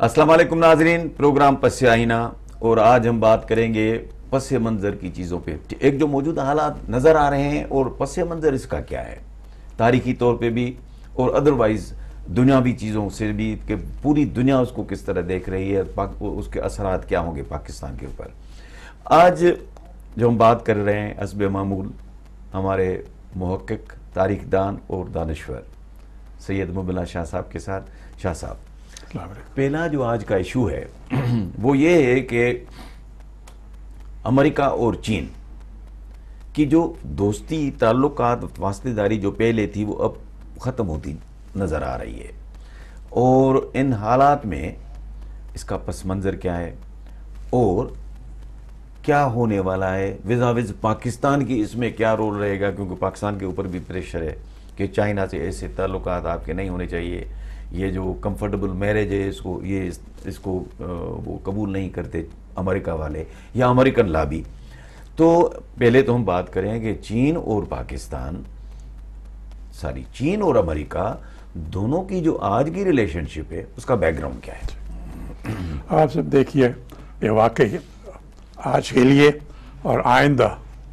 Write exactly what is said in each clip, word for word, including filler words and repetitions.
السلام علیکم ناظرین، پروگرام پس آئینہ، اور آج ہم بات کریں گے پس منظر کی چیزوں پہ. ایک جو موجودہ حالات نظر آ رہے ہیں اور پس منظر اس کا کیا ہے تاریخی طور پہ بھی اور ادروائز دنیاوی چیزوں سے بھی، کہ پوری دنیا اس کو کس طرح دیکھ رہی ہے، اس کے اثرات کیا ہوں گے پاکستان کے اوپر. آج جو ہم بات کر رہے ہیں حسب معمول ہمارے محقق، تاریخ دان اور دانشور سید مبین شاہ صاحب کے ساتھ. شاہ صاحب، پہلا جو آج کا ایشو ہے وہ یہ ہے کہ امریکہ اور چین کی جو دوستی، تعلقات، واسطے داری جو پہلے تھی وہ اب ختم ہوتی نظر آ رہی ہے، اور ان حالات میں اس کا پس منظر کیا ہے اور کیا ہونے والا ہے. وزاوز پاکستان کی اس میں کیا رول رہے گا، کیونکہ پاکستان کے اوپر بھی پریشر ہے کہ چائنا سے ایسے تعلقات آپ کے نہیں ہونے چاہیے. یہ جو کمفرٹیبل میرج ہے اس کو یہ اس کو وہ قبول نہیں کرتے امریکہ والے یا امریکن لابی. تو پہلے تو ہم بات کریں کہ چین اور پاکستان، ساری چین اور امریکہ دونوں کی جو آج کی ریلیشن شپ ہے اس کا بیک گراؤنڈ کیا ہے؟ آپ سب دیکھیے، یہ واقعی آج کے لیے اور آئندہ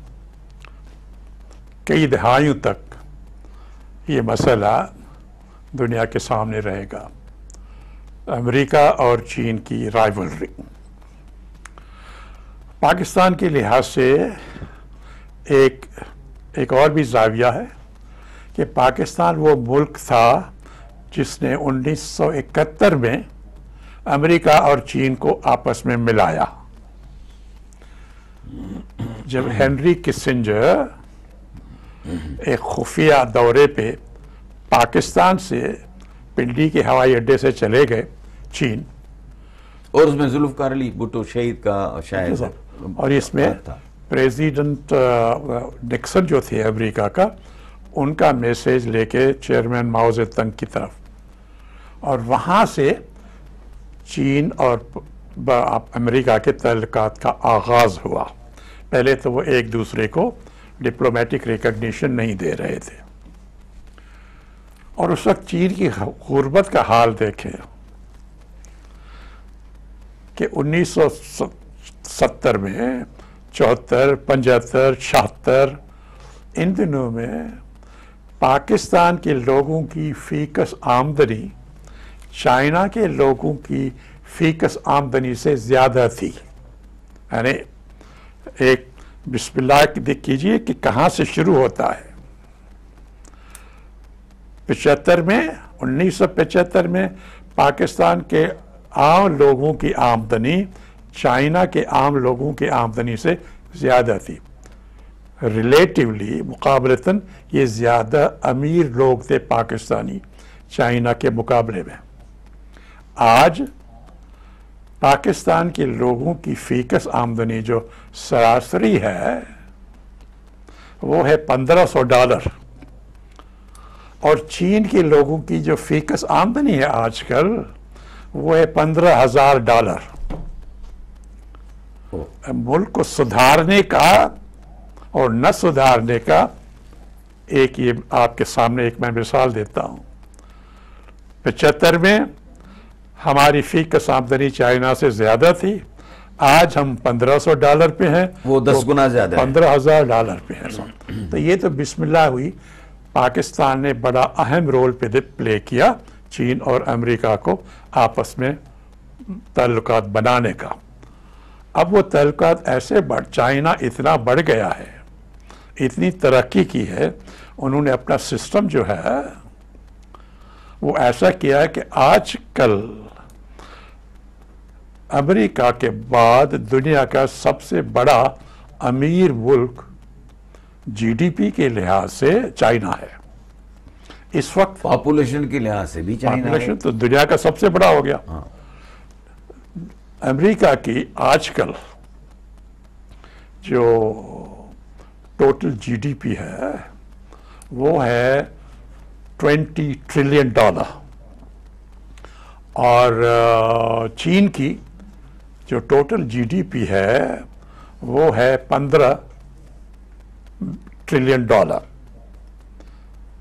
کئی دہائیوں تک یہ مسئلہ دنیا کے سامنے رہے گا. امریکہ اور چین کی رائیولری پاکستان کے لحاظ سے ایک ایک اور بھی زاویہ ہے کہ پاکستان وہ ملک تھا جس نے انیس سو اکہتر میں امریکہ اور چین کو آپس میں ملایا. جب ہنری کسنجر ایک خفیہ دورے پہ پاکستان سے پنڈی کے ہوائی اڈے سے چلے گئے چین، اور اس میں ذوالفقار علی بھٹو شہید کا شاید، اور اس میں پریزیڈنٹ نکسن جو تھے امریکہ کا، ان کا میسیج لے کے چیئرمین ماؤ زے تنگ کی طرف، اور وہاں سے چین اور امریکہ کے تعلقات کا آغاز ہوا. پہلے تو وہ ایک دوسرے کو ڈپلومیٹک ریکگنیشن نہیں دے رہے تھے، اور اس وقت چین کی غربت کا حال دیکھیں کہ انیس سو ستر میں، چوہتر، پچہتر، چھہتر، ان دنوں میں پاکستان کے لوگوں کی فیکس آمدنی چائنا کے لوگوں کی فیکس آمدنی سے زیادہ تھی. یعنی ایک بسم اللہ دیکھ کیجئے کہ کہاں سے شروع ہوتا ہے. پچہتر میں انیس سو پچہتر میں پاکستان کے عام لوگوں کی آمدنی چائنا کے عام لوگوں کی آمدنی سے زیادہ تھی. ریلیٹیولی مقابلتاً یہ زیادہ امیر لوگ تھے پاکستانی چائنا کے مقابلے میں. آج پاکستان کے لوگوں کی فیکس آمدنی جو سراسری ہے وہ ہے پندرہ سو ڈالر، اور چین کے لوگوں کی جو فیکس آمدنی ہے آج کل وہ ہے پندرہ ہزار ڈالر. ملک کو سدھارنے کا اور نہ سدھارنے کا ایک یہ آپ کے سامنے ایک میں مثال دیتا ہوں. پچہتر میں ہماری فیکس آمدنی چائنا سے زیادہ تھی، آج ہم پندرہ سو ڈالر پہ ہیں، وہ دس گنا زیادہ پندرہ ہزار ڈالر پہ ہیں. تو یہ تو بسم اللہ ہوئی. پاکستان نے بڑا اہم رول پہ پلے کیا چین اور امریکہ کو آپس میں تعلقات بنانے کا. اب وہ تعلقات ایسے بڑھ، چائنا اتنا بڑھ گیا ہے، اتنی ترقی کی ہے، انہوں نے اپنا سسٹم جو ہے وہ ایسا کیا ہے کہ آج کل امریکہ کے بعد دنیا کا سب سے بڑا امیر ملک جی ڈی پی کے لحاظ سے چائنا ہے. اس وقت پاپولیشن کے لحاظ سے بھی چائنا ہے. پاپولیشن تو دنیا کا سب سے بڑا ہو گیا. امریکہ کی آج کل جو ٹوٹل جی ڈی پی ہے وہ ہے ٹوینٹی ٹریلین ڈالر، اور چین کی جو ٹوٹل جی ڈی پی ہے وہ ہے پندرہ ٹریلین ڈالر.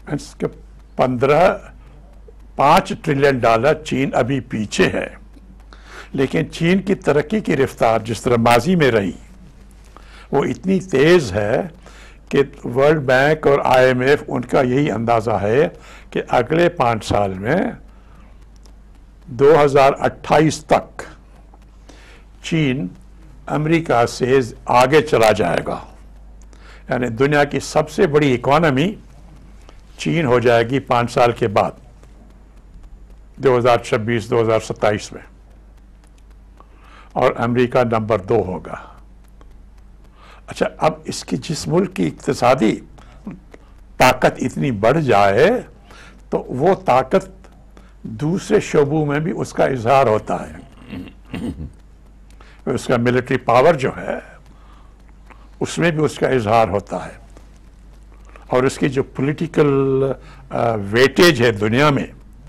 پندرہ پانچ ٹریلین ڈالر چین ابھی پیچھے ہے لیکن چین کی ترقی کی رفتار جس طرح ماضی میں رہی وہ اتنی تیز ہے کہ ورلڈ بینک اور آئی ایم ایف ان کا یہی اندازہ ہے کہ اگلے پانچ سال میں دو ہزار اٹھائیس تک چین امریکہ سے آگے چلا جائے گا، یعنی دنیا کی سب سے بڑی اکانومی چین ہو جائے گی پانچ سال کے بعد دو ہزار چھبیس دو ہزار ستائیس میں، اور امریکہ نمبر دو ہوگا۔ اچھا، اب اس کی جس ملک کی اقتصادی طاقت اتنی بڑھ جائے تو وہ طاقت دوسرے شعبوں میں بھی اس کا اظہار ہوتا ہے، اس کا ملٹری پاور جو ہے اس میں بھی اس کا اظہار ہوتا ہے، اور اس کی جو پولیٹیکل ویٹیج ہے دنیا میں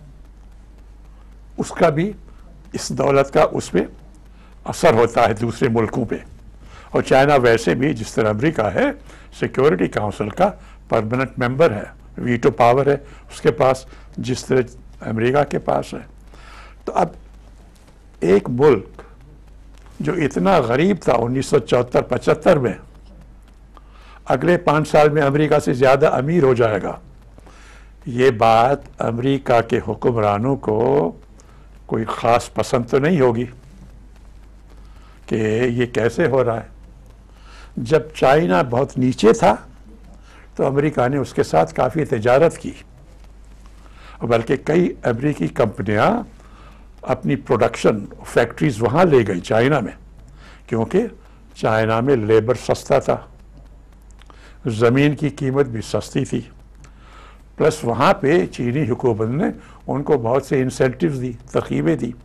اس کا بھی، اس دولت کا اس پہ اثر ہوتا ہے دوسرے ملکوں پہ۔ اور چائنا ویسے بھی جس طرح امریکہ ہے سیکیورٹی کاؤنسل کا پرماننٹ ممبر ہے، ویٹو پاور ہے اس کے پاس جس طرح امریکہ کے پاس ہے۔ تو اب ایک ملک جو اتنا غریب تھا انیس سو چوہتر پچہتر میں اگلے پانچ سال میں امریکہ سے زیادہ امیر ہو جائے گا، یہ بات امریکہ کے حکمرانوں کو کوئی خاص پسند تو نہیں ہوگی کہ یہ کیسے ہو رہا ہے۔ جب چائنا بہت نیچے تھا تو امریکہ نے اس کے ساتھ کافی تجارت کی، بلکہ کئی امریکی کمپنیاں اپنی پروڈکشن فیکٹریز وہاں لے گئی چائنا میں، کیونکہ چائنا میں لیبر سستا تھا، زمین کی قیمت بھی سستی تھی، پلس وہاں پہ چینی حکومت نے ان کو بہت سے انسینٹیوز دی، ترغیبیں دی،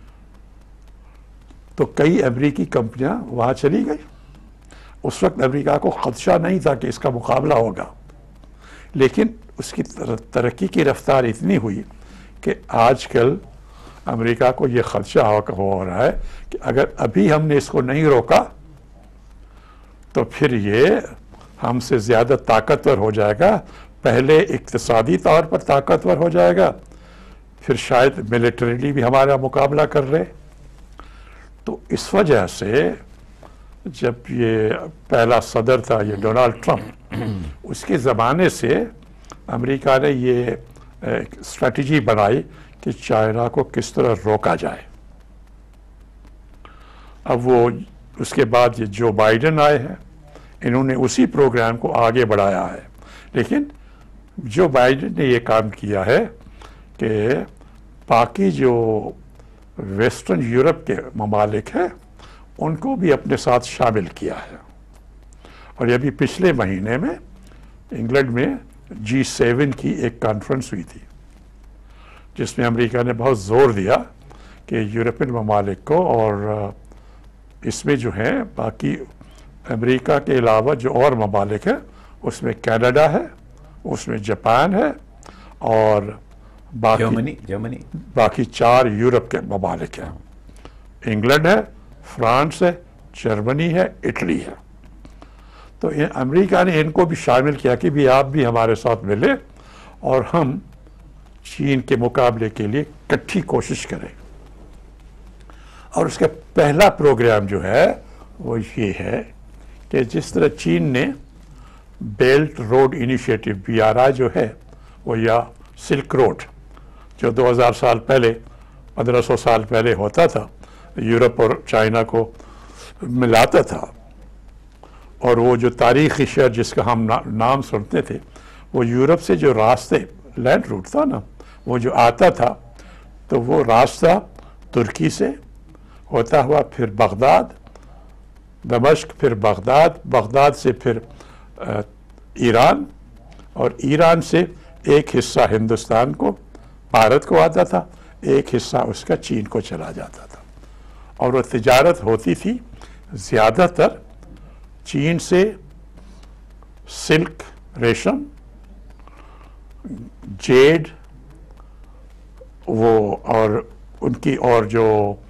تو کئی امریکی کمپنیاں وہاں چلی گئی۔ اس وقت امریکہ کو خدشہ نہیں تھا کہ اس کا مقابلہ ہوگا، لیکن اس کی ترقی کی رفتار اتنی ہوئی کہ آج کل امریکہ کو یہ خدشہ ہو رہا ہے کہ اگر ابھی ہم نے اس کو نہیں روکا تو پھر یہ ہم سے زیادہ طاقتور ہو جائے گا، پہلے اقتصادی طور پر طاقتور ہو جائے گا، پھر شاید ملیٹریلی بھی ہمارا مقابلہ کر رہے۔ تو اس وجہ سے جب یہ پہلا صدر تھا یہ ڈونالڈ ٹرمپ، اس کے زمانے سے امریکہ نے یہ اسٹریٹجی بنائی کہ چائنا کو کس طرح روکا جائے۔ اب وہ اس کے بعد یہ جو بائیڈن آئے ہیں انہوں نے اسی پروگرام کو آگے بڑھایا ہے، لیکن جو بائیڈن نے یہ کام کیا ہے کہ باقی جو ویسٹرن یورپ کے ممالک ہیں ان کو بھی اپنے ساتھ شامل کیا ہے، اور یہ بھی پچھلے مہینے میں انگلینڈ میں جی سیون کی ایک کانفرنس ہوئی تھی جس میں امریکہ نے بہت زور دیا کہ یورپین ممالک کو، اور اس میں جو ہیں باقی امریکہ کے علاوہ جو اور ممالک ہیں اس میں کینیڈا ہے، اس میں جاپان ہے، اور باقی جرمنی جرمنی باقی چار یورپ کے ممالک ہیں، انگلینڈ ہے، فرانس ہے، جرمنی ہے، اٹلی ہے۔ تو امریکہ نے ان کو بھی شامل کیا کہ بھی آپ بھی ہمارے ساتھ ملے اور ہم چین کے مقابلے کے لیے کٹھی کوشش کریں۔ اور اس کا پہلا پروگرام جو ہے وہ یہ ہے کہ جس طرح چین نے belt road initiative B R I جو ہے وہ، یا سلک روڈ جو دو ہزار سال پہلے پندرہ سو سال پہلے ہوتا تھا، یورپ اور چائنا کو ملاتا تھا، اور وہ جو تاریخی شہر جس کا ہم نام سنتے تھے وہ یورپ سے جو راستے لینڈ روٹ تھا نا وہ جو آتا تھا، تو وہ راستہ ترکی سے ہوتا ہوا پھر بغداد، دمشق، پھر بغداد، بغداد سے پھر ایران، اور ایران سے ایک حصہ ہندوستان کو، بھارت کو آتا تھا، ایک حصہ اس کا چین کو چلا جاتا تھا، اور وہ تجارت ہوتی تھی زیادہ تر چین سے سلک، ریشم، جیڈ، وہ اور ان کی اور جو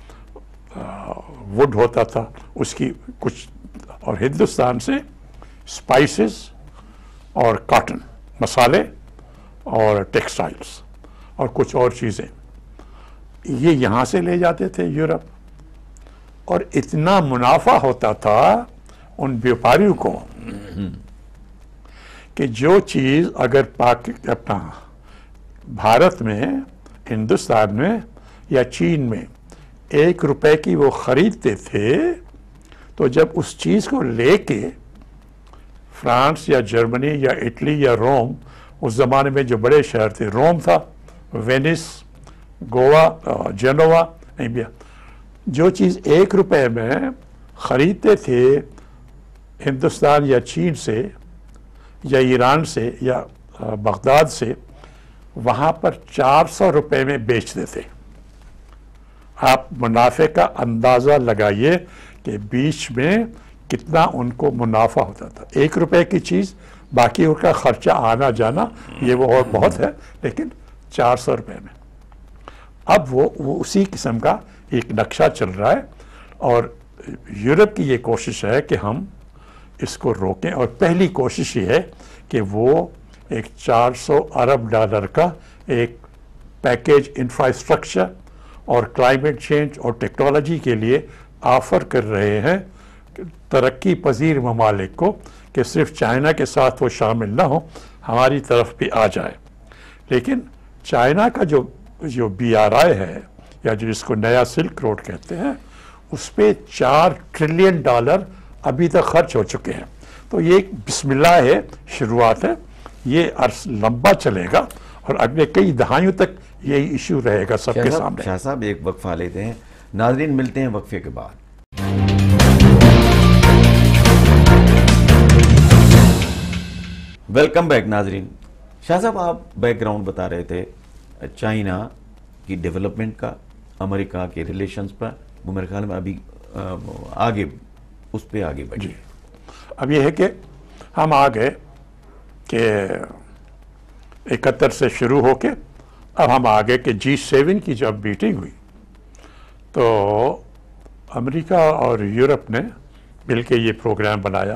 وڈ ہوتا تھا اس کی کچھ، اور ہندوستان سے اسپائسز اور کاٹن، مسالے اور ٹیکسٹائلز اور کچھ اور چیزیں، یہ یہاں سے لے جاتے تھے یورپ، اور اتنا منافع ہوتا تھا ان بیوپاریوں کو کہ جو چیز اگر پاک اپنا بھارت میں، ہندوستان میں یا چین میں ایک روپے کی وہ خریدتے تھے، تو جب اس چیز کو لے کے فرانس یا جرمنی یا اٹلی یا روم، اس زمانے میں جو بڑے شہر تھے، روم تھا، وینس، گوا، جنووا، جو چیز ایک روپے میں خریدتے تھے ہندوستان یا چین سے یا ایران سے یا بغداد سے، وہاں پر چار سو روپے میں بیچتے تھے۔ آپ منافع کا اندازہ لگائیے کہ بیچ میں کتنا ان کو منافع ہوتا تھا۔ ایک روپے کی چیز، باقی ان کا خرچہ آنا جانا یہ وہ اور بہت ہے، لیکن چار سو روپے میں۔ اب وہ وہ اسی قسم کا ایک نقشہ چل رہا ہے، اور یورپ کی یہ کوشش ہے کہ ہم اس کو روکیں، اور پہلی کوشش یہ ہے کہ وہ ایک چار سو ارب ڈالر کا ایک پیکیج انفراسٹرکچر اور کلائمیٹ چینج اور ٹیکنالوجی کے لیے آفر کر رہے ہیں ترقی پذیر ممالک کو، کہ صرف چائنا کے ساتھ وہ شامل نہ ہو، ہماری طرف بھی آ جائے۔ لیکن چائنا کا جو جو بی آر آئی ہے، یا جو اس کو نیا سلک روڈ کہتے ہیں، اس پہ چار ٹریلین ڈالر ابھی تک خرچ ہو چکے ہیں۔ تو یہ ایک بسم اللہ ہے، شروعات ہے، یہ عرص لمبا چلے گا اور اگلے کئی دہائیوں تک یہی ایشو رہے گا سب کے سامنے۔ شاہ صاحب ایک وقفہ لیتے ہیں، ناظرین ملتے ہیں وقفے کے بعد۔ ویلکم بیک ناظرین۔ شاہ صاحب آپ بیک گراؤنڈ بتا رہے تھے چائنا کی ڈیولپمنٹ کا، امریکہ کے ریلیشنز پر، وہ میرے خیال میں ابھی آگے اس پہ آگے بڑھے۔ اب یہ ہے کہ ہم آگے کہ اکہتر سے شروع ہو کے اب ہم آگے کہ جی سیون کی جب میٹنگ ہوئی تو امریکہ اور یورپ نے مل کے یہ پروگرام بنایا۔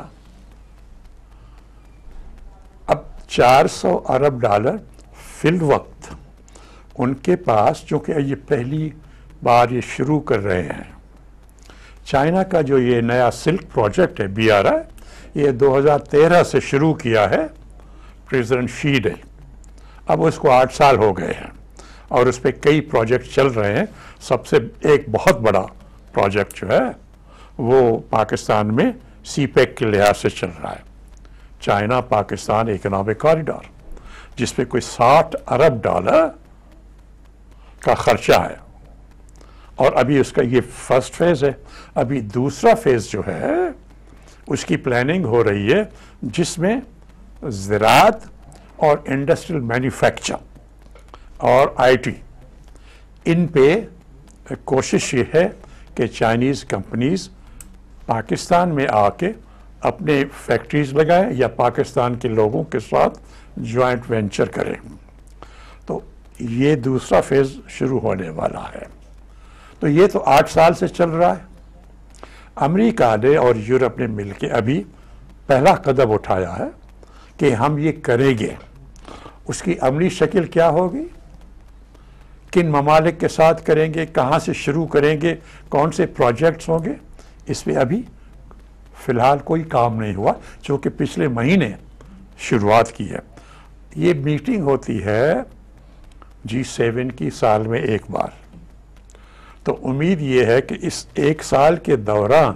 اب چار سو ارب ڈالر فی الوقت ان کے پاس، چونکہ یہ پہلی بار یہ شروع کر رہے ہیں، چائنا کا جو یہ نیا سلک پروجیکٹ ہے بی آر آئی، یہ دو ہزار تیرہ سے شروع کیا ہے پریزیڈنٹ شی نے۔ اب اس کو آٹھ سال ہو گئے ہیں اور اس پہ کئی پروجیکٹ چل رہے ہیں۔ سب سے ایک بہت بڑا پروجیکٹ جو ہے وہ پاکستان میں سی پیک کے لحاظ سے چل رہا ہے، چائنا پاکستان اکنامک کوریڈور، جس پہ کوئی ساٹھ ارب ڈالر کا خرچہ ہے، اور ابھی اس کا یہ فرسٹ فیز ہے۔ ابھی دوسرا فیز جو ہے اس کی پلاننگ ہو رہی ہے، جس میں زراعت اور انڈسٹریل مینوفیکچر اور آئی ٹی، ان پہ کوشش یہ ہے کہ چائنیز کمپنیز پاکستان میں آ کے اپنے فیکٹریز لگائیں یا پاکستان کے لوگوں کے ساتھ جوائنٹ وینچر کریں۔ تو یہ دوسرا فیز شروع ہونے والا ہے۔ تو یہ تو آٹھ سال سے چل رہا ہے۔ امریکہ نے اور یورپ نے مل کے ابھی پہلا قدم اٹھایا ہے کہ ہم یہ کریں گے۔ اس کی عملی شکل کیا ہوگی، کن ممالک کے ساتھ کریں گے، کہاں سے شروع کریں گے، کون سے پروجیکٹس ہوں گے، اس پہ ابھی فی الحال کوئی کام نہیں ہوا، چونکہ پچھلے مہینے شروعات کی ہے۔ یہ میٹنگ ہوتی ہے جی سیون کی سال میں ایک بار، تو امید یہ ہے کہ اس ایک سال کے دوران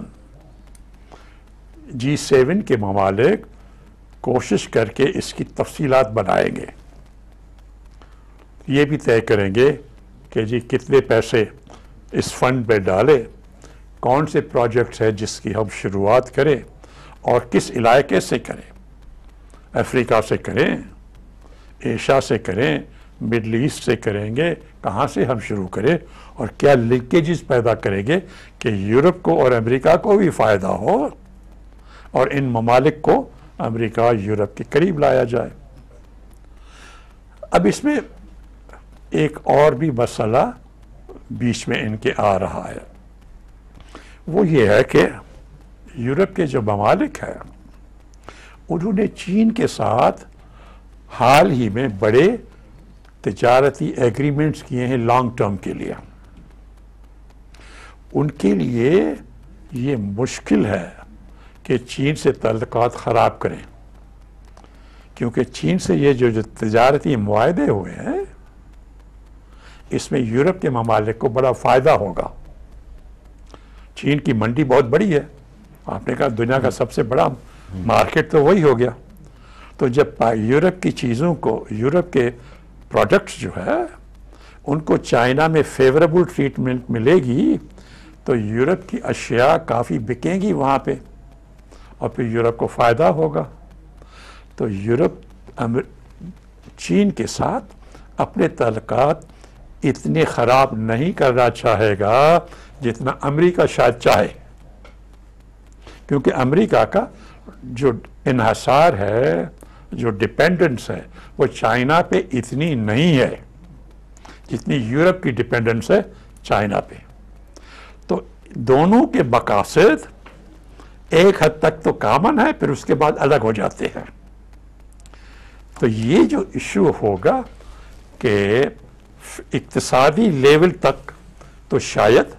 جی سیون کے ممالک کوشش کر کے اس کی تفصیلات بنائیں گے۔ یہ بھی طے کریں گے کہ جی کتنے پیسے اس فنڈ پہ ڈالے، کون سے پروجیکٹس ہیں جس کی ہم شروعات کریں اور کس علاقے سے کریں، افریقہ سے کریں، ایشیا سے کریں، مڈل ایسٹ سے کریں گے، کہاں سے ہم شروع کریں، اور کیا لنکیجز پیدا کریں گے کہ یورپ کو اور امریکہ کو بھی فائدہ ہو اور ان ممالک کو امریکہ یورپ کے قریب لایا جائے۔ اب اس میں ایک اور بھی مسئلہ بیچ میں ان کے آ رہا ہے، وہ یہ ہے کہ یورپ کے جو ممالک ہیں انہوں نے چین کے ساتھ حال ہی میں بڑے تجارتی ایگریمنٹس کیے ہیں لانگ ٹرم کے لیے۔ ان کے لیے یہ مشکل ہے کہ چین سے تعلقات خراب کریں، کیونکہ چین سے یہ جو جو تجارتی معاہدے ہوئے ہیں اس میں یورپ کے ممالک کو بڑا فائدہ ہوگا۔ چین کی منڈی بہت بڑی ہے، آپ نے کہا دنیا کا سب سے بڑا مارکیٹ تو وہی ہو گیا۔ تو جب یورپ کی چیزوں کو، یورپ کے پروڈکٹس جو ہے ان کو چائنا میں فیوریبل ٹریٹمنٹ ملے گی تو یورپ کی اشیاء کافی بکیں گی وہاں پہ، اور پھر یورپ کو فائدہ ہوگا۔ تو یورپ چین کے ساتھ اپنے تعلقات اتنے خراب نہیں کرنا چاہے گا جتنا امریکہ شاید چاہے، کیونکہ امریکہ کا جو انحصار ہے، جو ڈیپینڈنس ہے، وہ چائنا پہ اتنی نہیں ہے جتنی یورپ کی ڈیپینڈنس ہے چائنا پہ۔ تو دونوں کے مقاصد ایک حد تک تو کامن ہے، پھر اس کے بعد الگ ہو جاتے ہیں۔ تو یہ جو ایشو ہوگا کہ اقتصادی لیول تک تو شاید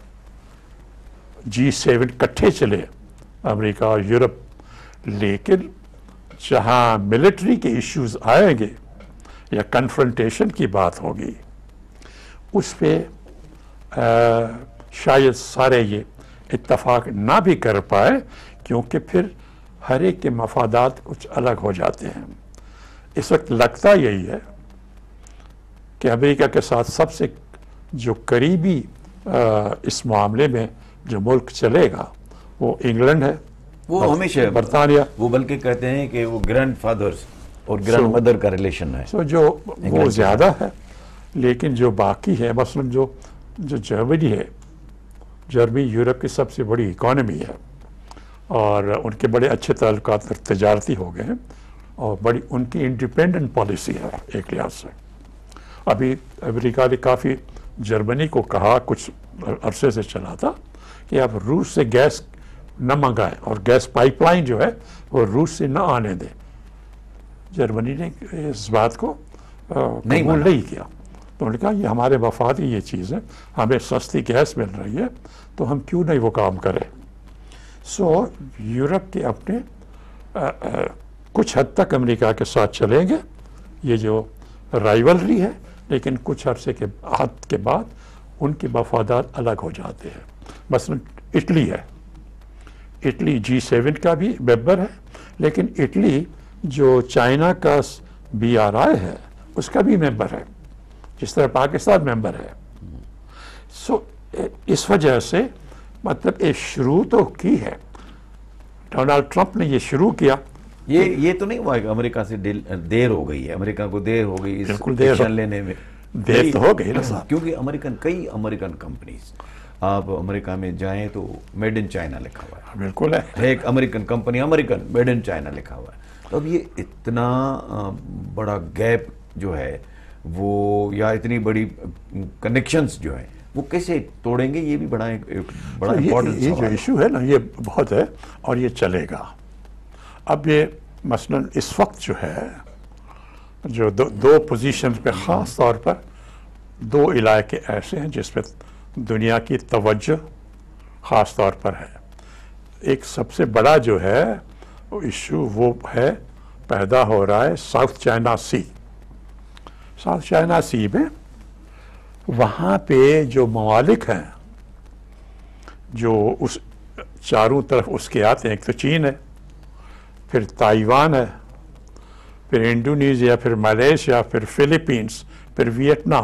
جی سیون کٹھے چلے امریکہ اور یورپ، لیکن جہاں ملٹری کے ایشوز آئیں گے یا کنفرنٹیشن کی بات ہوگی اس پہ شاید سارے یہ اتفاق نہ بھی کر پائے، کیونکہ پھر ہر ایک کے مفادات کچھ الگ ہو جاتے ہیں۔ اس وقت لگتا یہی ہے کہ امریکہ کے ساتھ سب سے جو قریبی اس معاملے میں جو ملک چلے گا وہ انگلینڈ ہے، وہ ہمیشہ برطانیہ، وہ بلکہ کہتے ہیں کہ وہ گرینڈ فادرز اور گرینڈ مدر کا ریلیشن ہے، سو جو وہ زیادہ ہے۔ لیکن جو باقی ہے، مثلا جو جو جرمنی ہے، جرمنی یورپ کی سب سے بڑی اکانومی ہے اور ان کے بڑے اچھے تعلقات تجارتی ہو گئے ہیں، اور بڑی ان کی انڈیپینڈنٹ پالیسی ہے ایک لحاظ سے۔ ابھی امریکہ نے کافی جرمنی کو کہا، کچھ عرصے سے چلا تھا کہ آپ روس سے گیس نہ منگائیں اور گیس پائپ لائن جو ہے وہ روس سے نہ آنے دیں۔ جرمنی نے اس بات کو قبول نہیں کیا، تو انہوں نے کہا یہ ہمارے مفاد کی یہ چیز ہے، ہمیں سستی گیس مل رہی ہے تو ہم کیوں نہیں وہ کام کریں۔ سو یورپ کے اپنے کچھ حد تک امریکہ کے ساتھ چلیں گے، یہ جو رائیولری ہے، لیکن کچھ عرصے کے حد کے بعد ان کے مفادات الگ ہو جاتے ہیں۔ مثلا اٹلی ہے، اٹلی جی سیون کا بھی ممبر ہے، لیکن اٹلی جو چائنا کا بی آر آئی ہے اس کا بھی ممبر ہے، جس طرح پاکستان ممبر ہے۔ سو اس وجہ سے مطلب ایک شروع تو کی ہے، ڈونلڈ ٹرمپ نے یہ شروع کیا۔ یہ یہ تو نہیں ہوا کہ امریکہ سے دیر ہو گئی ہے، امریکہ کو دیر ہو گئی اس ایکشن لینے میں، دیر تو ہو گئی نا صاحب، کیونکہ امریکن کئی امریکن کمپنیز، آپ امریکہ میں جائیں تو میڈ ان چائنا لکھا ہوا ہے، بالکل ہے، ایک American company American made in China لکھا ہوا ہے۔ تو اب یہ اتنا بڑا گیپ جو ہے وہ، یا اتنی بڑی کنیکشنز جو ہیں وہ کیسے توڑیں گے، یہ بھی بڑا ایک بڑا امپورٹنٹ یہ جو ایشو ہے نا یہ بہت ہے اور یہ چلے گا۔ اب یہ مثلا اس وقت جو ہے جو دو دو پوزیشنز پہ خاص طور پر دو علاقے ایسے ہیں جس پہ دنیا کی توجہ خاص طور پر ہے۔ ایک سب سے بڑا جو ہے ایشو وہ ہے، پیدا ہو رہا ہے South China Sea. South China Sea میں وہاں پہ جو ممالک ہیں جو اس چاروں طرف اس کے آتے ہیں، ایک تو چین ہے، پھر تائیوان ہے، پھر انڈونیشیا، پھر ملیشیا، پھر فلپینس، پھر ویتنام۔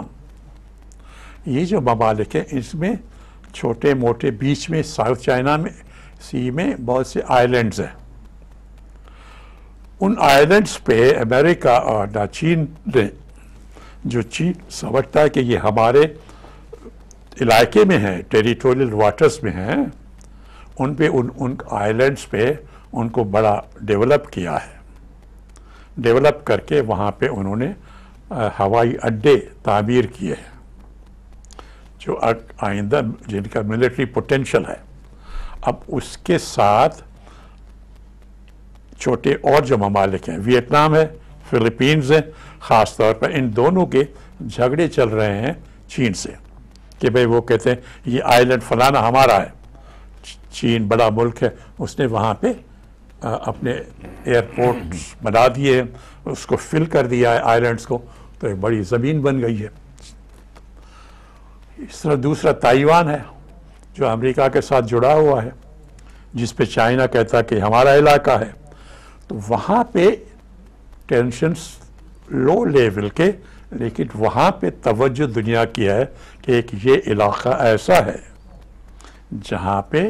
یہ جو ممالک ہیں اس میں چھوٹے موٹے بیچ میں ساؤتھ چائنا میں سی میں بہت سے آئی لینڈز ہیں۔ ان آئی لینڈز پہ امریکہ اور نہ چین نے، جو چین سمجھتا ہے کہ یہ ہمارے علاقے میں ہیں، ٹیریٹوریل واٹرز میں ہیں، ان پہ ان ان آئی لینڈز پہ ان کو بڑا ڈیولپ کیا ہے۔ ڈیولپ کر کے وہاں پہ انہوں نے ہوائی اڈے تعمیر کیے ہیں جو آئندہ جن کا ملٹری پوٹینشل ہے۔ اب اس کے ساتھ چھوٹے اور جو ممالک ہیں، ویتنام ہے، فلپینز ہیں، خاص طور پر ان دونوں کے جھگڑے چل رہے ہیں چین سے کہ بھئی وہ کہتے ہیں یہ آئی لینڈ فلانا ہمارا ہے، چین بڑا ملک ہے، اس نے وہاں پہ اپنے ایئرپورٹ بنا دیے، اس کو فل کر دیا ہے آئیلینڈس کو، تو ایک بڑی زمین بن گئی ہے۔ اس طرح دوسرا تائیوان ہے جو امریکہ کے ساتھ جڑا ہوا ہے، جس پہ چائنا کہتا ہے کہ ہمارا علاقہ ہے، تو وہاں پہ ٹینشنز لو لیول کے، لیکن وہاں پہ توجہ دنیا کی ہے کہ ایک یہ علاقہ ایسا ہے جہاں پہ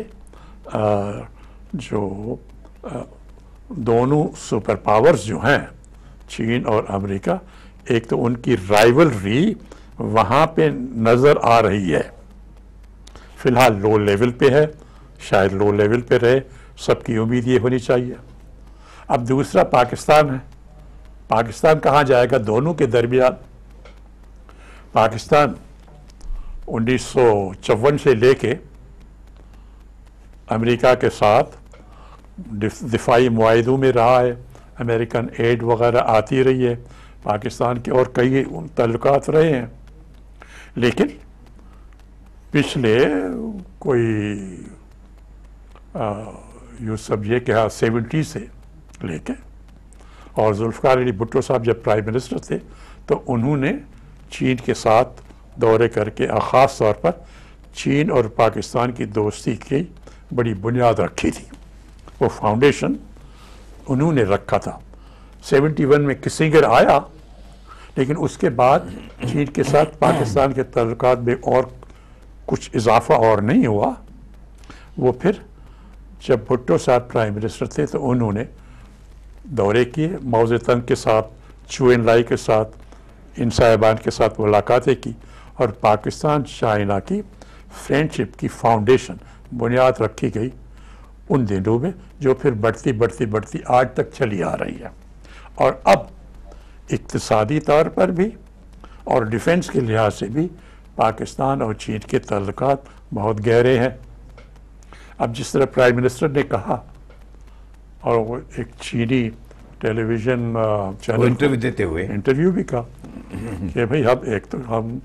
جو دونوں سپر پاورز جو ہیں چین اور امریکہ، ایک تو ان کی رائیولری وہاں پہ نظر آ رہی ہے، فی الحال لو لیول پہ ہے، شاید لو لیول پہ رہے، سب کی امید یہ ہونی چاہیے۔ اب دوسرا پاکستان ہے، پاکستان کہاں جائے گا؟ دونوں کے درمیان پاکستان انیس سو چون سے لے کے امریکہ کے ساتھ دفاعی معاہدوں میں رہا ہے، امریکن ایڈ وغیرہ آتی رہی ہے، پاکستان کے اور کئی تعلقات رہے ہیں، لیکن پچھلے کوئی یوں سمجھیے کہ ہاں سیونٹی سے لے کے، اور ذوالفقار علی بھٹو صاحب جب پرائم منسٹر تھے تو انہوں نے چین کے ساتھ دورے کر کے خاص طور پر چین اور پاکستان کی دوستی کی بڑی بنیاد رکھی تھی، وہ فاؤنڈیشن انہوں نے رکھا تھا۔ سیونٹی ون میں کسنگر آیا، لیکن اس کے بعد چین کے ساتھ پاکستان کے تعلقات میں اور کچھ اضافہ اور نہیں ہوا۔ وہ پھر جب بھٹو صاحب پرائم منسٹر تھے تو انہوں نے دورے کیے، ماؤ زے تنگ کے ساتھ، چو ان لائی کے ساتھ، ان صاحبان کے ساتھ ملاقاتیں کی، اور پاکستان چائنا کی فرینڈشپ کی فاؤنڈیشن بنیاد رکھی گئی ان دنوں میں، جو پھر بڑھتی بڑھتی بڑھتی آج تک چلی آ رہی ہے۔ اور اب اقتصادی طور پر بھی اور ڈیفنس کے لحاظ سے بھی پاکستان اور چین کے تعلقات بہت گہرے ہیں۔ اب جس طرح پرائم منسٹر نے کہا، اور وہ ایک چینی ٹیلی ویژن چینل انٹرویو دیتے ہوئے انٹرویو بھی کہا کہ بھئی اب ایک تو ہم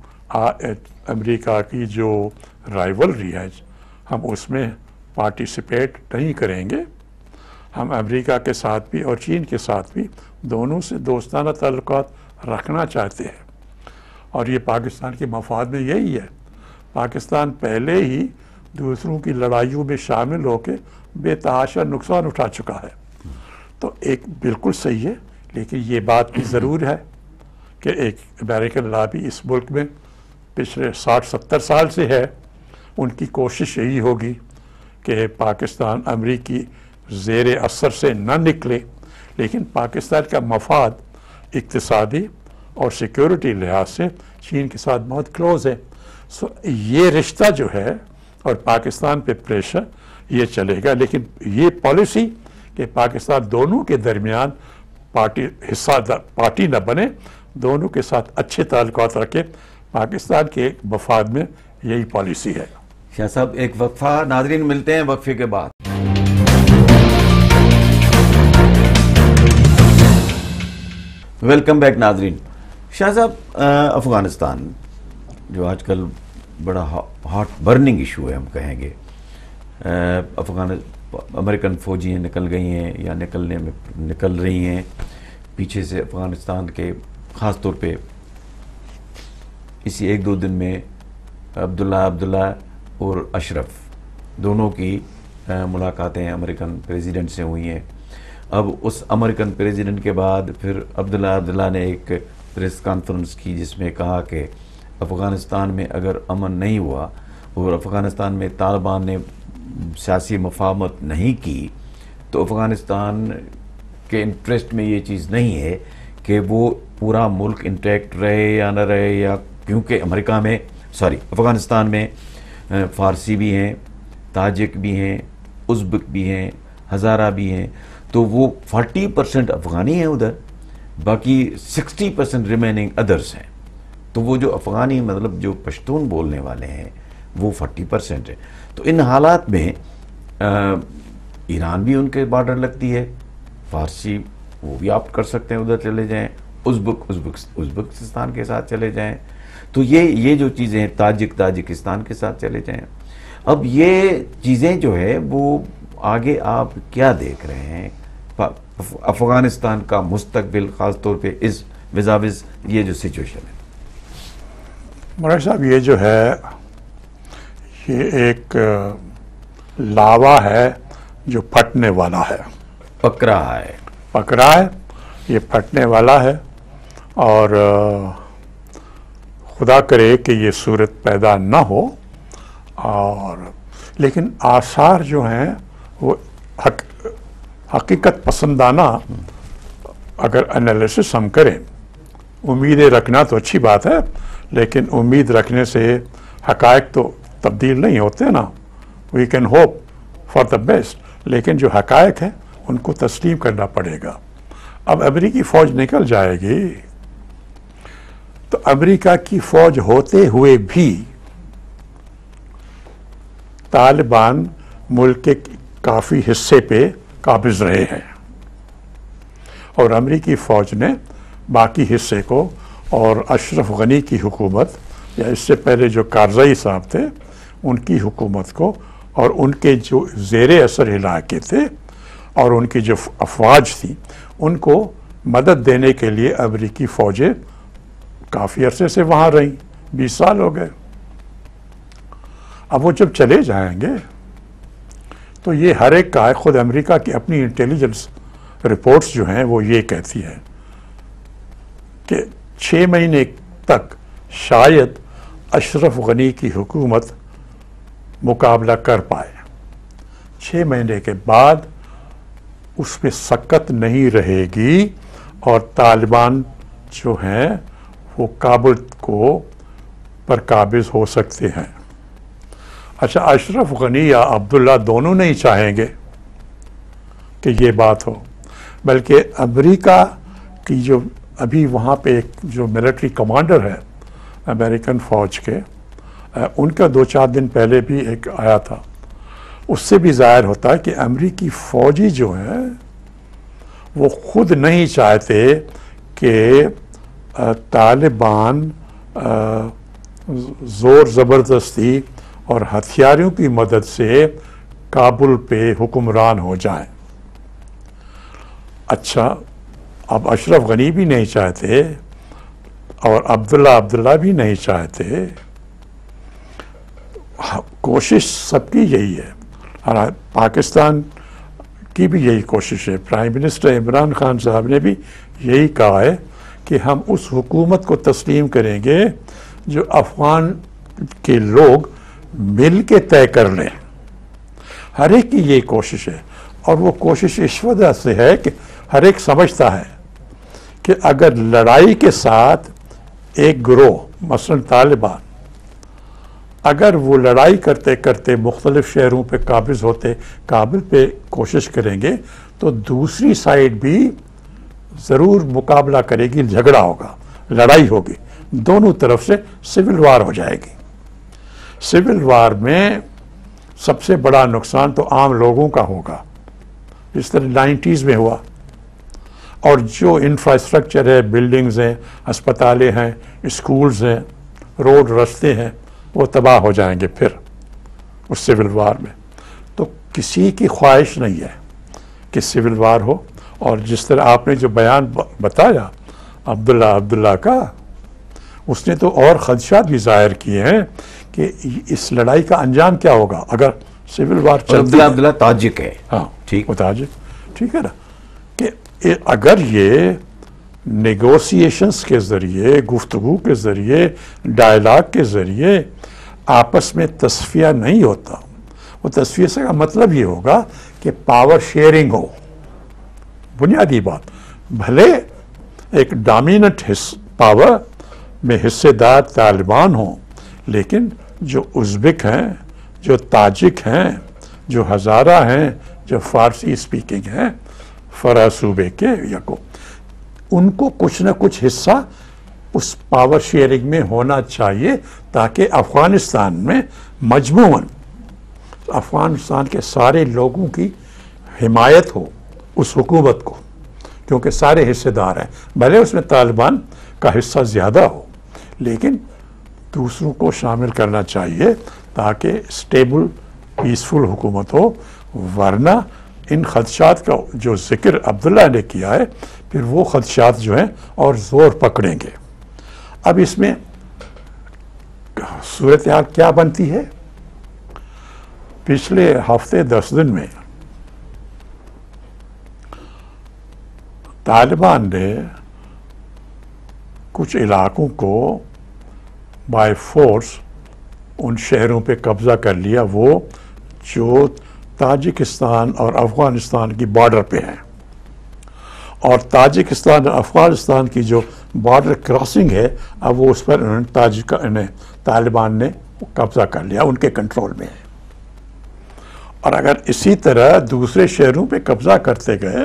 امریکہ کی جو رائیولری ہے ہم اس میں پارٹیسپیٹ نہیں کریں گے، ہم امریکہ کے ساتھ بھی اور چین کے ساتھ بھی دونوں سے دوستانہ تعلقات رکھنا چاہتے ہیں، اور یہ پاکستان کے مفاد میں یہی ہے۔ پاکستان پہلے ہی دوسروں کی لڑائیوں میں شامل ہو کے بے تحاشا نقصان اٹھا چکا ہے، تو ایک بالکل صحیح ہے، لیکن یہ بات بھی ضرور ہے کہ ایک امریکن لابی اس ملک میں پچھلے ساٹھ ستر سال سے ہے، ان کی کوشش یہی ہوگی کہ پاکستان امریکی زیر اثر سے نہ نکلے، لیکن پاکستان کا مفاد اقتصادی اور سیکیورٹی لحاظ سے چین کے ساتھ بہت کلوز ہے۔ سو یہ رشتہ جو ہے اور پاکستان پہ پریشر یہ چلے گا، لیکن یہ پالیسی کہ پاکستان دونوں کے درمیان پارٹی حصہ پارٹی نہ بنے، دونوں کے ساتھ اچھے تعلقات رکھے، پاکستان کے مفاد میں یہی پالیسی ہے۔ شاہ صاحب ایک وقفہ، ناظرین ملتے ہیں وقفے کے بعد۔ ویلکم بیک ناظرین۔ شاہ صاحب، افغانستان جو آج کل بڑا ہاٹ برننگ ایشو ہے ہم کہیں گے، افغان امریکن فوجیاں نکل گئی ہیں یا نکلنے میں نکل رہی ہیں پیچھے سے افغانستان کے، خاص طور پہ اسی ایک دو دن میں عبداللہ عبداللہ اور اشرف دونوں کی ملاقاتیں امریکن پریزیڈنٹ سے ہوئی ہیں۔ اب اس امریکن پریزیڈنٹ کے بعد پھر عبداللہ عبداللہ نے ایک پریس کانفرنس کی جس میں کہا کہ افغانستان میں اگر امن نہیں ہوا اور افغانستان میں طالبان نے سیاسی مفاہمت نہیں کی تو افغانستان کے انٹرسٹ میں یہ چیز نہیں ہے کہ وہ پورا ملک انٹیکٹ رہے یا نہ رہے، یا کیونکہ امریکہ میں سوری افغانستان میں فارسی بھی ہیں، تاجک بھی ہیں، ازبک بھی ہیں، ہزارہ بھی ہیں، تو وہ فورٹی پرسنٹ افغانی ہیں ادھر، باقی سکسٹی پرسنٹ ریمیننگ ادرس ہیں، تو وہ جو افغانی مطلب جو پشتون بولنے والے ہیں وہ فورٹی پرسنٹ ہے۔ تو ان حالات میں ایران بھی ان کے بارڈر لگتی ہے، فارسی وہ بھی آپ کر سکتے ہیں ادھر چلے جائیں، ازبک ازبک ازبکستان کے ساتھ چلے جائیں، تو یہ یہ جو چیزیں ہیں، تاجک تاجکستان کے ساتھ چلے جائیں۔ اب یہ چیزیں جو ہے وہ آگے آپ کیا دیکھ رہے ہیں افغانستان کا مستقبل، خاص طور پہ اس وزاوز یہ جو سچویشن ہے؟ مراد صاحب یہ جو ہے یہ ایک لاوا ہے جو پھٹنے والا ہے، پک رہا ہے پک رہا ہے یہ پھٹنے والا ہے، اور خدا کرے کہ یہ صورت پیدا نہ ہو، اور لیکن آثار جو ہیں وہ حق حقیقت پسندانہ اگر انالیسس ہم کریں، امیدیں رکھنا تو اچھی بات ہے، لیکن امید رکھنے سے حقائق تو تبدیل نہیں ہوتے نا. We can hope for the best, لیکن جو حقائق ہیں ان کو تسلیم کرنا پڑے گا. اب امریکی فوج نکل جائے گی تو امریکہ کی فوج ہوتے ہوئے بھی طالبان ملک کے کافی حصے پہ قابض رہے ہیں، اور امریکی فوج نے باقی حصے کو، اور اشرف غنی کی حکومت یا اس سے پہلے جو کارزئی صاحب تھے ان کی حکومت کو، اور ان کے جو زیر اثر علاقے تھے اور ان کی جو افواج تھی ان کو مدد دینے کے لیے امریکی فوجیں کافی عرصے سے وہاں رہیں، بیس سال ہو گئے. اب وہ جب چلے جائیں گے تو یہ ہر ایک کا ہے. خود امریکہ کی اپنی انٹیلیجنس رپورٹس جو ہیں وہ یہ کہتی ہیں کہ چھ مہینے تک شاید اشرف غنی کی حکومت مقابلہ کر پائے، چھ مہینے کے بعد اس میں سکت نہیں رہے گی اور طالبان جو ہیں وہ کابل کو پر قابض ہو سکتے ہیں. اچھا، اشرف غنی یا عبداللہ دونوں نہیں چاہیں گے کہ یہ بات ہو، بلکہ امریکہ کی جو ابھی وہاں پہ ایک جو ملٹری کمانڈر ہے امریکن فوج کے، ان کا دو چار دن پہلے بھی ایک آیا تھا، اس سے بھی ظاہر ہوتا ہے کہ امریکی فوجی جو ہیں وہ خود نہیں چاہتے کہ طالبان زور زبردستی اور ہتھیاروں کی مدد سے کابل پہ حکمران ہو جائیں. اچھا، اب اشرف غنی بھی نہیں چاہتے اور عبداللہ عبداللہ بھی نہیں چاہتے. کوشش سب کی یہی ہے، پاکستان کی بھی یہی کوشش ہے. پرائم منسٹر عمران خان صاحب نے بھی یہی کہا ہے کہ ہم اس حکومت کو تسلیم کریں گے جو افغان کے لوگ مل کے طے کر لیں. ہر ایک کی یہی کوشش ہے، اور وہ کوشش اس وجہ سے ہے کہ ہر ایک سمجھتا ہے کہ اگر لڑائی کے ساتھ ایک گروہ مثلا طالبان اگر وہ لڑائی کرتے کرتے مختلف شہروں پہ قابض ہوتے، کابل پہ کوشش کریں گے، تو دوسری سائیڈ بھی ضرور مقابلہ کرے گی، جھگڑا ہوگا، لڑائی ہوگی، دونوں طرف سے سول وار ہو جائے گی. سول وار میں سب سے بڑا نقصان تو عام لوگوں کا ہوگا، جس طرح نائنٹیز میں ہوا، اور جو انفراسٹرکچر ہے، بلڈنگز ہیں، ہسپتالیں ہیں، اسکولز ہیں، روڈ رستے ہیں، وہ تباہ ہو جائیں گے پھر اس سول وار میں. تو کسی کی خواہش نہیں ہے کہ سول وار ہو. اور جس طرح آپ نے جو بیان بتایا عبداللہ عبداللہ کا، اس نے تو اور خدشات بھی ظاہر کیے ہیں کہ اس لڑائی کا انجام کیا ہوگا اگر سول وار چلتی ہے. عبداللہ عبداللہ تاجک ہے. ہاں ٹھیک، وہ تاجک، ٹھیک ہے نا، کہ اگر یہ نیگوسیشنز کے ذریعے، گفتگو کے ذریعے، ڈائلاگ کے ذریعے آپس میں تصفیہ نہیں ہوتا، وہ تصفیہ سے کا مطلب یہ ہوگا کہ پاور شیئرنگ ہو. بنیادی بات، بھلے ایک ڈومیننٹ پاور میں حصے دار طالبان ہوں، لیکن جو ازبک ہیں، جو تاجک ہیں، جو ہزارہ ہیں، جو فارسی اسپیکنگ ہیں فرا صوبے کے یا کو، ان کو کچھ نہ کچھ حصہ اس پاور شیئرنگ میں ہونا چاہیے، تاکہ افغانستان میں مجموعاً افغانستان کے سارے لوگوں کی حمایت ہو اس حکومت کو، کیونکہ سارے حصے دار ہیں. بھلے اس میں طالبان کا حصہ زیادہ ہو، لیکن دوسروں کو شامل کرنا چاہیے تاکہ اسٹیبل پیسفل حکومت ہو، ورنہ ان خدشات کا جو ذکر عبداللہ نے کیا ہے پھر وہ خدشات جو ہیں اور زور پکڑیں گے۔ اب اس میں صورتحال کیا بنتی ہے؟ پچھلے ہفتے دس دن میں طالبان نے کچھ علاقوں کو بائی فورس ان شہروں پہ قبضہ کر لیا، وہ جو تاجکستان اور افغانستان کی بارڈر پہ ہیں، اور تاجکستان اور افغانستان کی جو بارڈر کراسنگ ہے اب وہ اس پر انہوں نے تاجک انہیں طالبان نے قبضہ کر لیا، ان کے کنٹرول میں ہے۔ اور اگر اسی طرح دوسرے شہروں پہ قبضہ کرتے گئے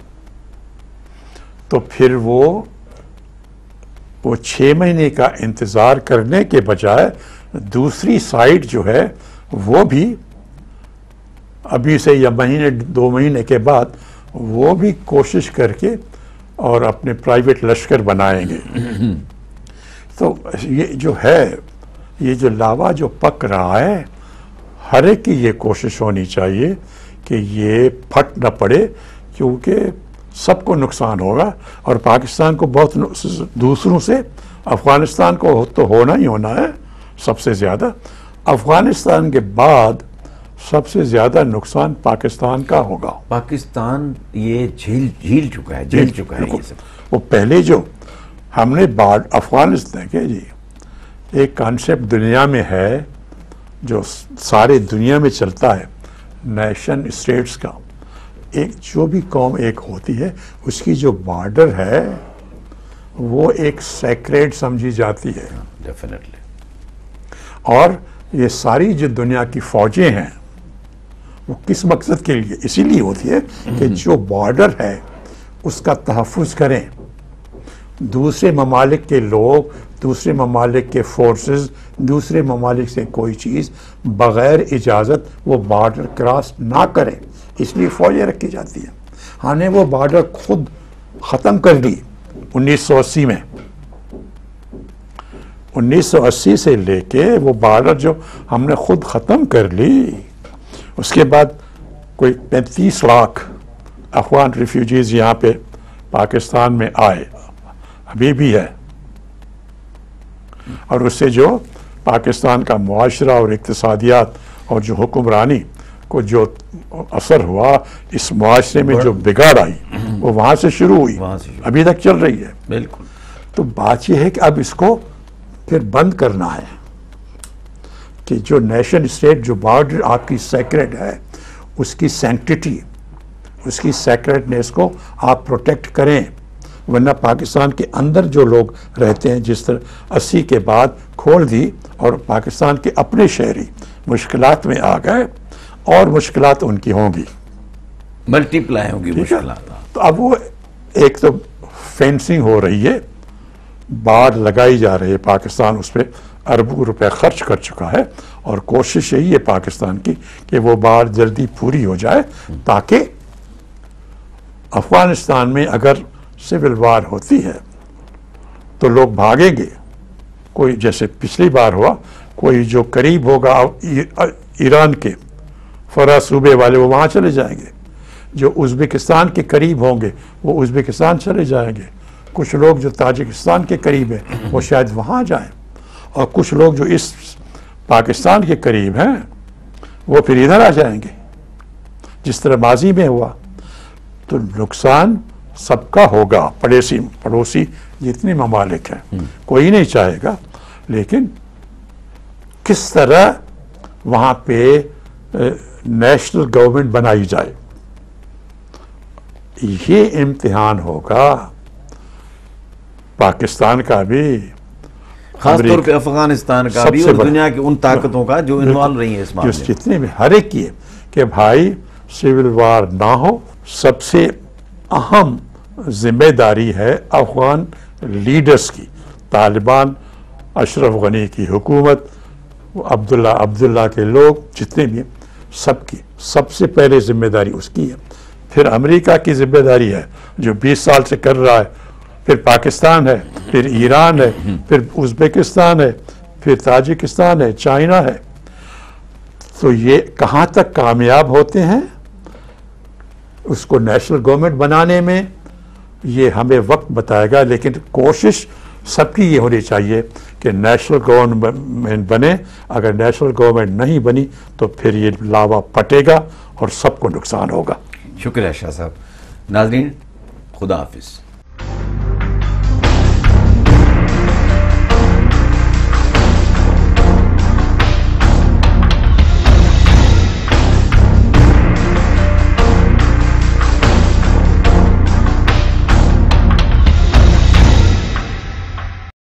تو پھر وہ وہ چھ مہینے کا انتظار کرنے کے بجائے دوسری سائڈ جو ہے وہ بھی ابھی سے یا مہینے دو مہینے کے بعد وہ بھی کوشش کر کے اور اپنے پرائیویٹ لشکر بنائیں گے۔ تو یہ جو ہے، یہ جو لاوا جو پک رہا ہے، ہر ایک کی یہ کوشش ہونی چاہیے کہ یہ پھٹ نہ پڑے، کیونکہ سب کو نقصان ہوگا، اور پاکستان کو بہت دوسروں سے، افغانستان کو تو ہونا ہی ہونا ہے سب سے زیادہ، افغانستان کے بعد سب سے زیادہ نقصان پاکستان کا ہوگا۔ پاکستان یہ جھیل جھیل چکا ہے جھیل چکا ہے یہ سب۔ وہ پہلے جو ہم نے بات افغانستان کے جی ایک کانسیپٹ دنیا میں ہے جو سارے دنیا میں چلتا ہے، نیشن اسٹیٹس کا، ایک جو بھی قوم ایک ہوتی ہے اس کی جو بارڈر ہے وہ ایک سیکریٹ سمجھی جاتی ہے۔ ڈیفینیٹلی۔ اور یہ ساری جو دنیا کی فوجیں ہیں وہ کس مقصد کے لیے؟ اسی لیے ہوتی ہے کہ جو بارڈر ہے اس کا تحفظ کریں، دوسرے ممالک کے لوگ، دوسرے ممالک کے فورسز، دوسرے ممالک سے کوئی چیز بغیر اجازت وہ بارڈر کراس نہ کریں، اس لیے فوجیں رکھی جاتی ہیں۔ ہم نے وہ بارڈر خود ختم کر لی انیس سو اسی میں، انیس سو اسی سے لے کے وہ بارڈر جو ہم نے خود ختم کر لی، اس کے بعد کوئی پینتیس لاکھ افغان ریفیوجیز یہاں پہ پاکستان میں آئے، ابھی بھی ہے، اور اس سے جو پاکستان کا معاشرہ اور اقتصادیات اور جو حکمرانی کو جو اثر ہوا، اس معاشرے میں جو بگاڑ آئی وہ وہاں سے شروع ہوئی، ابھی تک چل رہی ہے۔ بالکل۔ تو بات یہ ہے کہ اب اس کو پھر بند کرنا ہے کہ جو نیشن اسٹیٹ جو بارڈر آپ کی سیکریٹ ہے اس کی سینکٹیٹی، اس کی سیکریٹنیس کو آپ پروٹیکٹ کریں، ورنہ پاکستان کے اندر جو لوگ رہتے ہیں، جس طرح اسی کے بعد کھول دی اور پاکستان کے اپنے شہری مشکلات میں آ گئے، اور مشکلات ان کی ہوں گی، ملٹی پلائی ہوں گی مشکلات۔ تو اب وہ ایک تو فینسنگ ہو رہی ہے، باڑ لگائی جا رہی ہے، پاکستان اس پہ اربوں روپے خرچ کر چکا ہے، اور کوشش یہی ہے پاکستان کی کہ وہ باڑ جلدی پوری ہو جائے، تاکہ افغانستان میں اگر سول وار ہوتی ہے تو لوگ بھاگیں گے، کوئی جیسے پچھلی بار ہوا، کوئی جو قریب ہوگا ایران کے فرا صوبے والے وہ وہاں چلے جائیں گے، جو ازبکستان کے قریب ہوں گے وہ ازبکستان چلے جائیں گے، کچھ لوگ جو تاجکستان کے قریب ہیں وہ شاید وہاں جائیں، اور کچھ لوگ جو اس پاکستان کے قریب ہیں وہ پھر ادھر آ جائیں گے، جس طرح ماضی میں ہوا۔ تو نقصان سب کا ہوگا، پڑوسی پڑوسی جتنے ممالک ہیں، کوئی نہیں چاہے گا، لیکن کس طرح وہاں پہ نیشنل گورنمنٹ بنائی جائے، یہ امتحان ہوگا پاکستان کا بھی، خاص طور پہ افغانستان کا بھی، اور دنیا کی ان طاقتوں کا جو انوالو رہی ہیں اس معاملے میں، جتنے بھی ہر ایک کی کہ بھائی سول وار نہ ہو۔ سب سے اہم ذمہ داری ہے افغان لیڈرز کی، طالبان، اشرف غنی کی حکومت، عبداللہ عبداللہ کے لوگ جتنے بھی ہیں، سب کی سب سے پہلے ذمہ داری اس کی ہے، پھر امریکہ کی ذمہ داری ہے جو بیس سال سے کر رہا ہے، پھر پاکستان ہے، پھر ایران ہے، پھر ازبکستان ہے، پھر تاجکستان ہے، چائنا ہے، تو یہ کہاں تک کامیاب ہوتے ہیں اس کو نیشنل گورنمنٹ بنانے میں، یہ ہمیں وقت بتائے گا، لیکن کوشش سب کی یہ ہونی چاہیے کہ نیشنل گورنمنٹ بنے. اگر نیشنل گورنمنٹ نہیں بنی تو پھر یہ لاوا پٹے گا اور سب کو نقصان ہوگا. شکریہ شاہ صاحب. ناظرین، خدا حافظ.